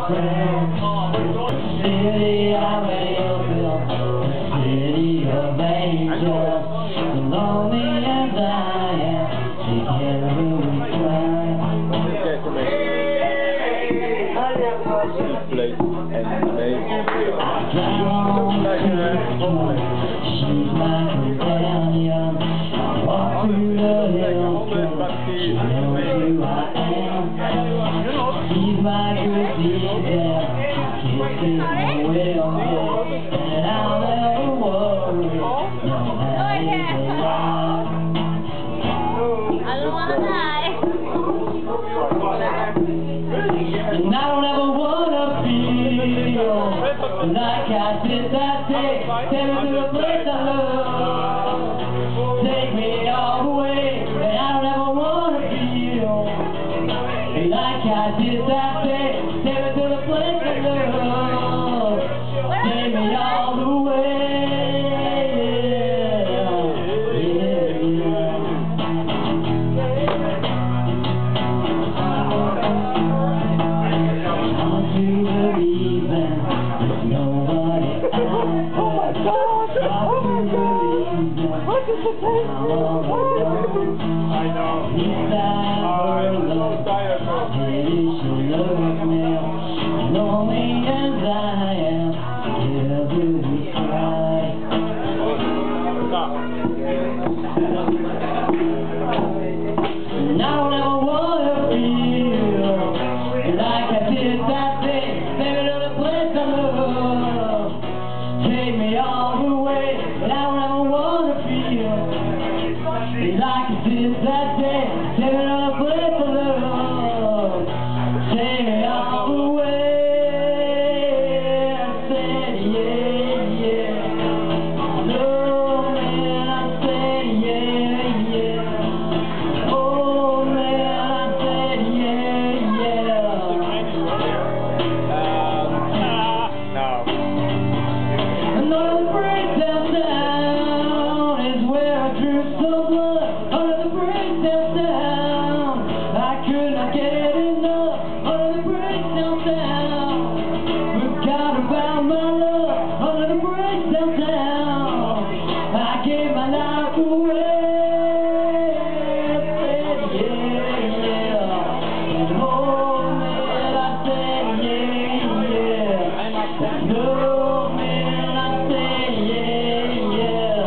friend. City of Hillville, city of angels. Lonely as I am, together we cry. She's my companion. I walk through the hills, she knows who I am. She's my good teacher, kisses my will, and I'll never worry, no, that is a lie. I don't want to die. And I don't ever want to feel like I did that day. Take me to the place I love. Take me all the way. And I don't ever want to feel like I did that day. Take me to the place I love. Take me all the way. Lonely as I am, together we cry. And I don't ever wanna feel like I did that day. Baby, to the place I love. Take me all the way. And I don't ever wanna feel like I did that day. Take me to the place I love. Take me all the way. I said yeah, yeah. No man, I said yeah, yeah. Oh man, I said yeah, yeah. Under the breakdown down is where I drew some blood. Under the breakdown down, I could not get enough. Under the breakdown down, forgot about my love. Under the breakdown down, I gave my life away. I said yeah, yeah. And oh man, I said yeah, yeah. No man, I said yeah, yeah.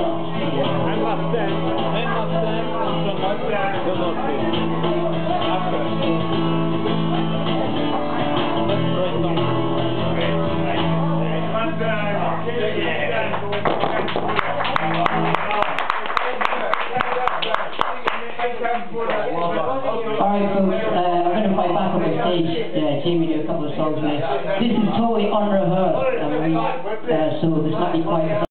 Alright folks, I'm going to fight back on the stage. Jamie do a couple of songs with. This is totally unrehearsed, so this might be quite